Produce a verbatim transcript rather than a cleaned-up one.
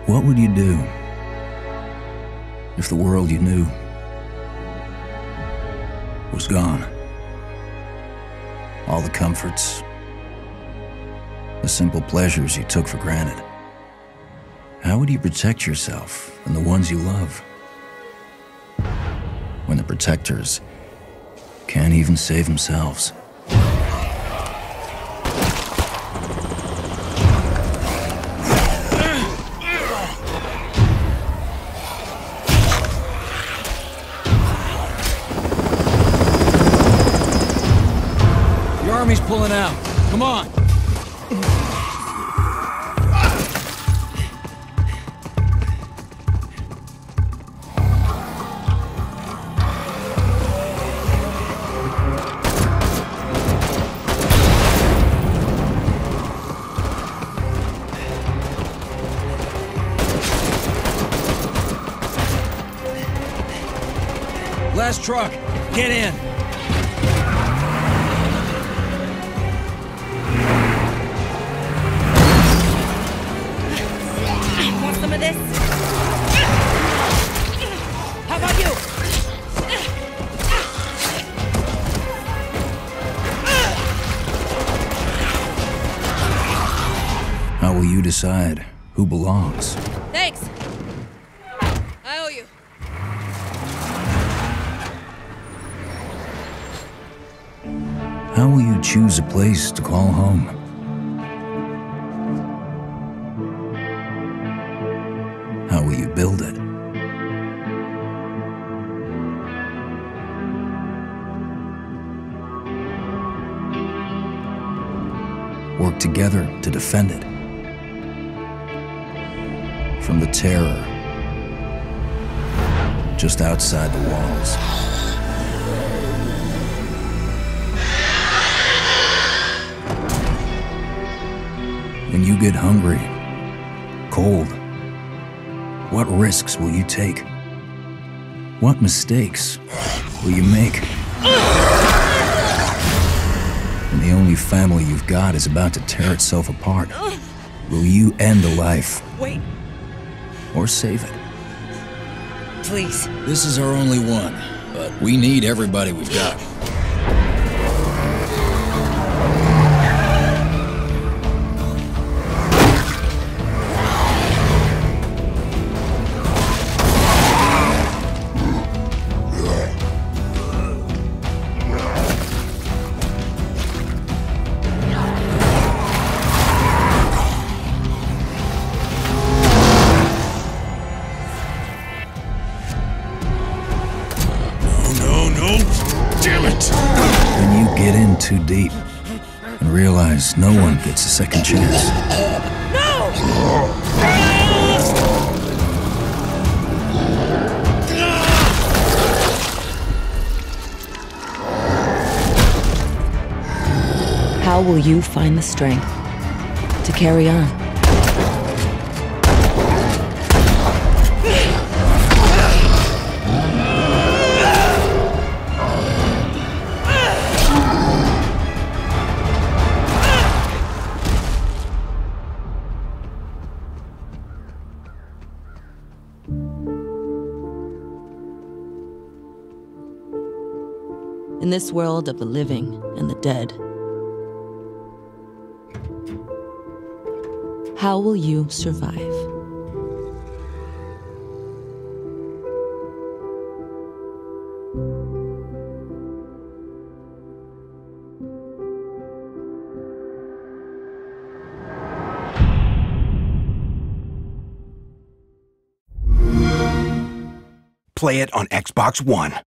What would you do if the world you knew was gone? All the comforts, the simple pleasures you took for granted. How would you protect yourself and the ones you love when the protectors can't even save themselves? The army's pulling out. Come on. Last truck, get in. Want some of this? How about you? How will you decide who belongs? Thanks. I owe you. How will you choose a place to call home? How will you build it? Work together to defend it from the terror just outside the walls. When you get hungry, cold, what risks will you take? What mistakes will you make? When the only family you've got is about to tear itself apart, will you end a life? Wait. Or save it? Please. This is our only one, but we need everybody we've got. Damn it! When you get in too deep and realize no one gets a second chance. No! How will you find the strength to carry on? In this world of the living and the dead, how will you survive? Play it on Xbox One.